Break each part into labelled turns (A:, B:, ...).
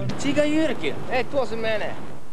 A: Chica Jyrki, ei tuo se menee.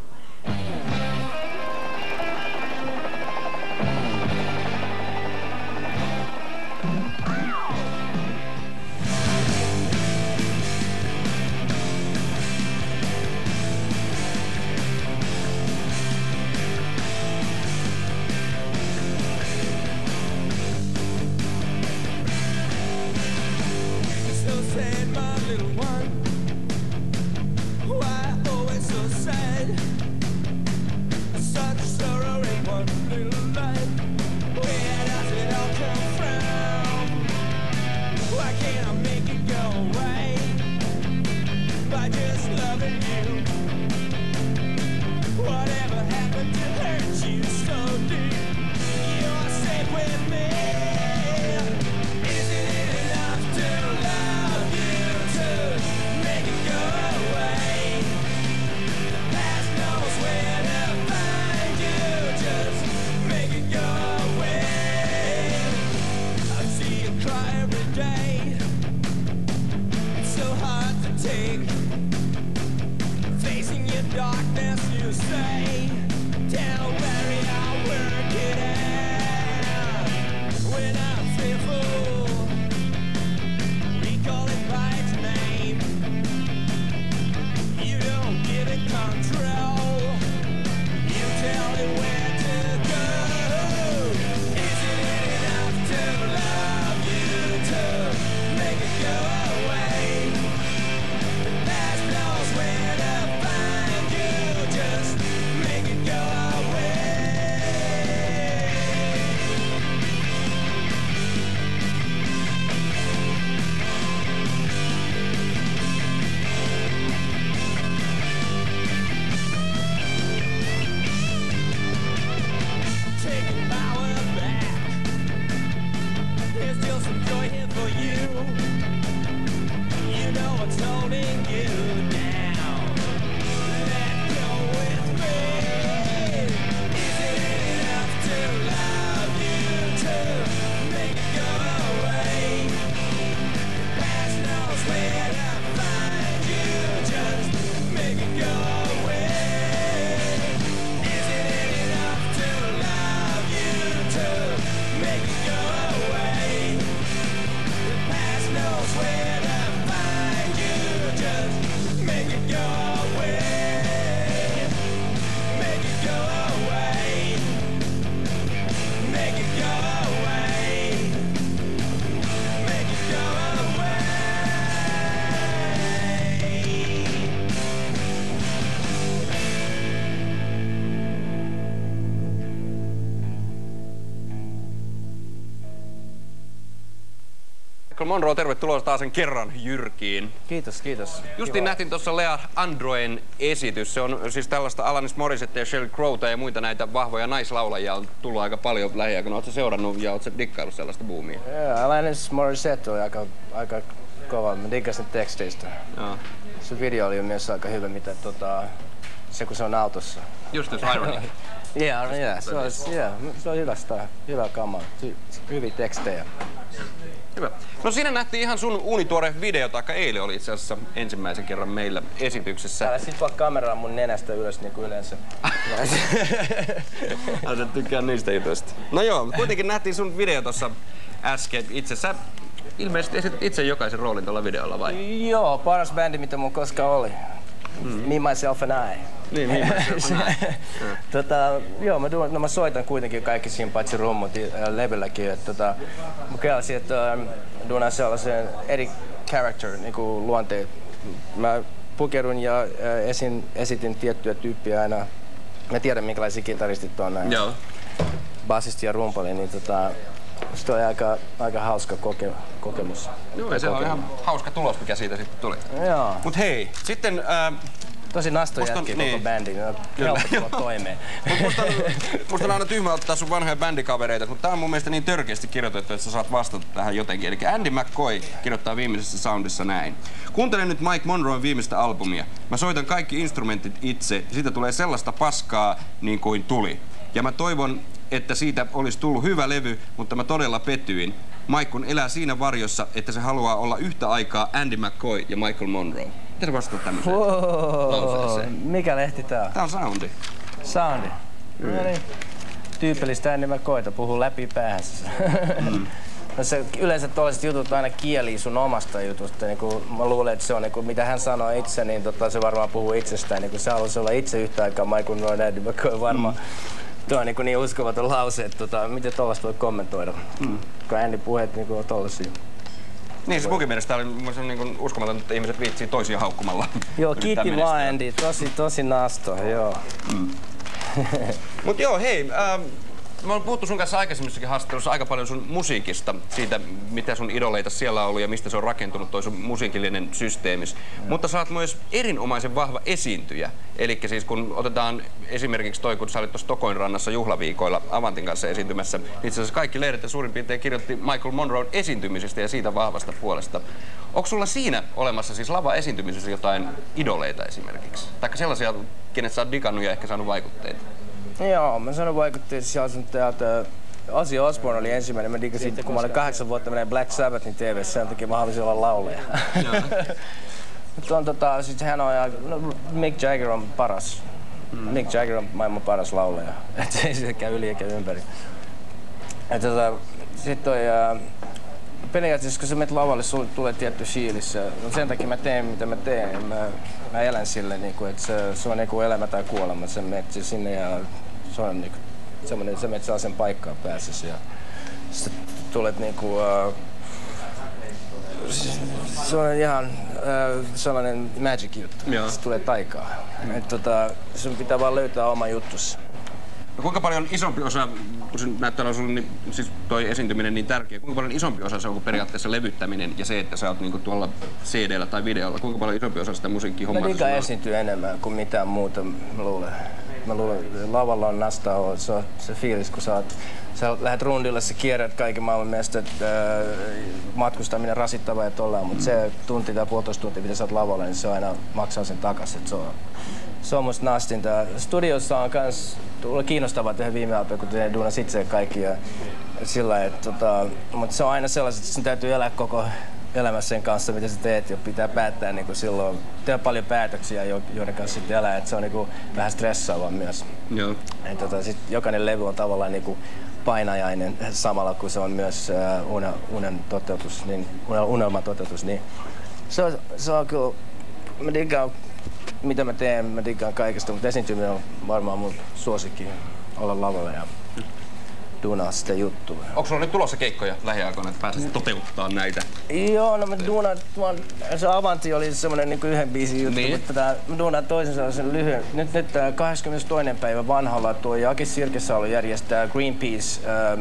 B: Michael Monroe, tervetuloa taas sen kerran Jyrkiin.
A: Kiitos, kiitos.
B: Justiin nähtiin tuossa Lea Androen esitys. Se on siis tällaista Alanis Morissette ja Sheryl Crowta ja muita näitä vahvoja naislaulajia on tullut aika paljon lähiaikoina. Oletko seurannut ja oletko dikkaillut sellaista boomia?
A: Joo, Alanis Morissette on aika kova. Mä dikkasin teksteistä.
B: Joo.
A: Se video oli myös aika hyvä, mitä se kun se on autossa.
B: Just this irony.
A: Se on hyvä kamaa. Hyviä tekstejä.
B: Hyvä. No siinä nähtiin ihan sun uunituore video, taikka eilen oli itse asiassa ensimmäisen kerran meillä esityksessä.
A: Älä sit vaan kameraa mun nenästä ylös niin kuin yleensä.
B: Älä tykkää niistä jutuista. No joo, mutta kuitenkin nähtiin sun video tossa äsken. Sä ilmeisesti esitit itse jokaisen roolin tuolla videolla, vai?
A: Joo, paras bändi mitä mun koskaan oli. Me, Myself and I.
B: Niin, Me, Myself and I.
A: Joo, mä soitan kuitenkin kaikki siinä paitsi rummut levylläkin. Mä kelasin, että duunaan sellaisen eri character, niinku luonteen. Mä pukeudun ja esitin tiettyä tyyppiä aina. Mä tiedän minkälaisia kitaristit on näin.
B: Joo.
A: Basisti ja rumpali, niin se oli aika hauska kokemus.
B: Joo, ja se on ihan hauska tulos, mikä siitä sitten tuli.
A: Joo.
B: Mut hei, sitten...
A: Tosi nastojätkiä koko bändi, helppo tulla toimeen.
B: Musta on aina tyhmä ottaa sun vanhoja bändikavereita, mutta tää on mun mielestä niin törkeästi kirjoitettu, että sä saat vastata tähän jotenkin. Eli Andy McCoy kirjoittaa viimeisessä soundissa näin. Kuuntelen nyt Mike Monroen viimeistä albumia. Mä soitan kaikki instrumentit itse, siitä tulee sellaista paskaa niin kuin tuli. Ja mä toivon, että siitä olisi tullut hyvä levy, mutta mä todella pettyin. Mike kun elää siinä varjossa, että se haluaa olla yhtä aikaa Andy McCoy ja Michael Monroe. Miten sä vastaat tämmöiseen lauseeseen?
A: Mikä lehti tää on?
B: Tää on Soundi.
A: Soundi. No niin. Tyypillistä Andy McCoyta, puhuu läpi päässä. No se, yleensä tuollaiset jutut aina kielii sun omasta jutusta. Niin mä luulen, että se on, niin mitä hän sanoo itse, niin se varmaan puhuu itsestään. Niin se haluaisi olla itse yhtä aikaa Michael Monroe ja Andy McCoy varmaan. Tuo on niin uskomaton lause, että miten tollaista voi kommentoida. Kun Andy puheet niin on tollaisia.
B: Niin, se munkin mielestä oli niin uskomaton, että ihmiset viitsii toisia haukkumalla.
A: Joo, kiitti vaan Andy. Tosi nasto, joo.
B: Mut joo, hei. Me ollaan puhuttu sun kanssa aikaisemmissakin haastattelussa aika paljon sun musiikista, siitä mitä sun idoleita siellä on ollut ja mistä se on rakentunut toi sun musiikillinen systeemis. Mutta sä oot myös erinomaisen vahva esiintyjä. Elikkä siis kun otetaan esimerkiksi toi, kun sä olit tuossa Tokoinrannassa juhlaviikoilla Avantin kanssa esiintymässä, niin itse asiassa kaikki lehdet suurin piirtein kirjoitti Michael Monroen esiintymisestä ja siitä vahvasta puolesta. Onko sulla siinä olemassa siis lava-esiintymisessä jotain idoleita esimerkiksi? Taikka sellaisia, kenet sä oot digannut ja ehkä saanut vaikutteita?
A: Joo, mä sanon vaikutteita sieltä. Ozzy Osbourne oli ensimmäinen. Mä digasin, kun mä olin 8 vuotta menee Black Sabbathin TV:ssä, sen takia mä halusin olla laulaja. Sit hän on, Mick Jagger on paras. Mick Jagger on maailman paras laulaja. Et ei se käy yli eikä ympäri. Sitten toi, periaatteessa kun sä menet lavalle, sulle tulee tietty fiilis. Sen takia mä teen mitä mä teen. Mä elän sille, että se on elämä tai kuolema. Sä menet sinne ja se on semmoinen, sä menet sellaisen paikkaan päässäsi ja sitten tulet se on ihan sellainen magic juttu. Sitten tulee taikaa. Sun pitää vaan löytää oma juttusi.
B: No kuinka paljon isompi osa, kun se näyttää olla sulle siis toi esiintyminen niin tärkeä, kuinka paljon isompi osa se on kuin periaatteessa levyttäminen ja se, että sä oot niinku tuolla CD-llä tai videolla, kuinka paljon isompi osa sitä musiikkihommaa?
A: Mä liikaa esiintyy enemmän kuin mitään muuta, mä luulen. Lavalla on nastaa, se fiilis, kun sä lähdet rundille, sä kierrät kaiken maailman mielestä, matkustaminen rasittavaa ja tollaan, mutta se tunti tai puolitoista tuntia, mitä sä oot lavalla, niin se aina maksaa sen takas. Se on musta nastinta. Studiossa on kans kiinnostavaa tehdä viime aikoina, kun tehdään duunas itse kaikki ja sillä mutta se on aina sellaiset, että sun täytyy elää koko elämässä sen kanssa, mitä sä teet, ja pitää päättää silloin, tehdä paljon päätöksiä, joiden kanssa sitten elää, että se on vähän stressaavaa myös.
B: Joo.
A: Sit jokainen levy on tavallaan painajainen samalla, kun se on myös unen toteutus, unelman toteutus, niin se on kyllä, mä diggaan mitä mä teen, mä diggaan kaikesta, mutta esiintyminen on varmaan mun suosikki olla lavalla ja duunaa sitä juttua.
B: Onko sulla nyt tulossa keikkoja lähiaikoina, että pääset toteuttaa näitä?
A: Joo, no mä duunaan, se Avanti oli semmonen yhden biisin juttu, niin. Mutta mä duunaan toisen sellaisen lyhyen. Nyt 22. päivä vanhalla tuo Akis Sirkesalo järjestää Greenpeace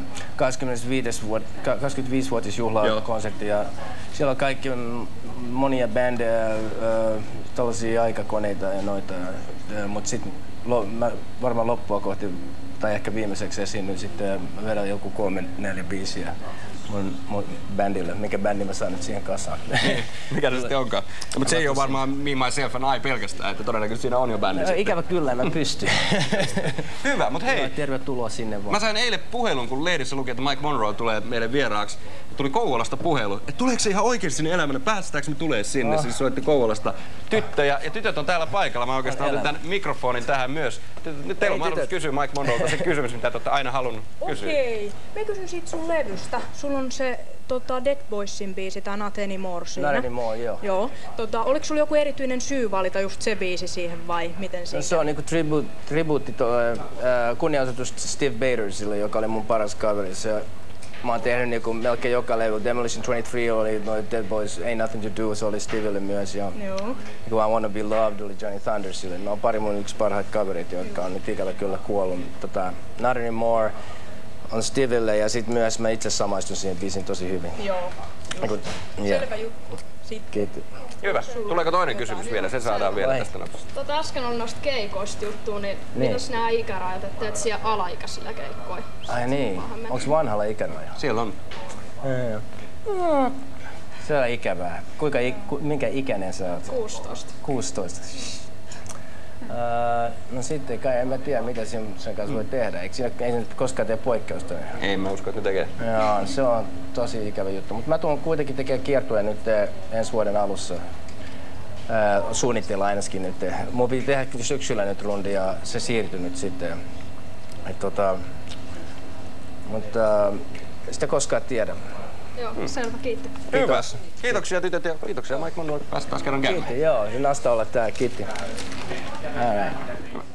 A: 25-vuotisjuhlakonsertti ja siellä on kaikki monia bändejä, tällaisia aikakoneita ja noita, mutta sitten mä varmaan loppua kohti tai ehkä viimeiseksi esiinnyin sitten vedän joku 3-4 biisiä mun bändille. Mikä bändi mä saan nyt siihen kasaan?
B: Mikä se sitten onkaan? No, mutta se ei ole varmaan Me, Myself and I pelkästään, että todennäköisesti siinä on jo bändi.
A: Ikävä kyllä, en mä pysty.
B: Hyvä, mutta hei.
A: Tervetuloa sinne vaan.
B: Mä sain eilen puhelun, kun lehdissä luki, että Mike Monroe tulee meille vieraaksi. Tuli Kouvolasta puhelu, että tuleeko se ihan oikeasti sinne elämään, päästääkö me tulee sinne? Siis soitti Kouvolasta tyttöjä ja tytöt on täällä paikalla. Mä oikeastaan otin tämän mikrofonin tähän myös. Nyt teillä on mahdollisuus kysyä Mike Monroelta se kysymys, mitä te olette aina halunnut kysyä.
C: Okei, mä kysyn siitä sun levystä. Sulla on se Dead Boysin biisi, tää Not Anymore siinä.
A: Not Anymore, joo.
C: Joo. Oliko sulla joku erityinen syy valita just se biisi siihen vai miten siinä?
A: No, se on tribuutti kunnianosoitus Steve Badersille, joka oli mun paras kaveri. Mä oon tehnyt melkein joka levy. Demolition 23 oli Dead Boys, Ain't Nothing to Do, se oli Stevelle myös. Ja I Wanna Be Loved oli Johnny Thundersille. Ne on pari mun yksi parhaita kavereita, jotka on nyt ikävä kyllä kuollut. Not Anymore on Stevelle ja sit myös mä itse samaistun siihen biisiin tosi hyvin.
C: Joo. Selvä juttu.
A: Kiitos.
B: Hyvä. Tuleeko toinen kysymys vielä? Se saadaan vielä tästä nopeasti.
D: Äsken oli noista keikoista juttua, niin mitäs nämä ikärajat, että teet siellä alaikäisillä keikkoja?
A: Ai niin. Onks vanhalla ikäraja?
B: Siellä on.
A: Se on ikävää. Minkä ikäinen sä oot?
D: 16.
A: 16. No sitten kai en mä tiedä mitä sen kanssa voi tehdä. Ei se nyt koskaan tee poikkeusta?
B: Ei mä usko, että ne tekee.
A: Joo, se on tosi ikävä juttu. Mutta mä tulen kuitenkin tekemään kiertueen nyt ensi vuoden alussa. Suunnitteilla ainakin nyt. Mun piti tehdä syksyllä nyt rundi ja se siirtyi nyt sitten. Mutta sitä koskaan tiedä.
D: Joo, selvä, kiitti.
B: Hyvä. Kiitoksia tytöt ja kiitoksia Mike Monroe. Pääsit taas kerran käymään.
A: Kiitti, joo. Nasta olla täällä. Kiitti. All right.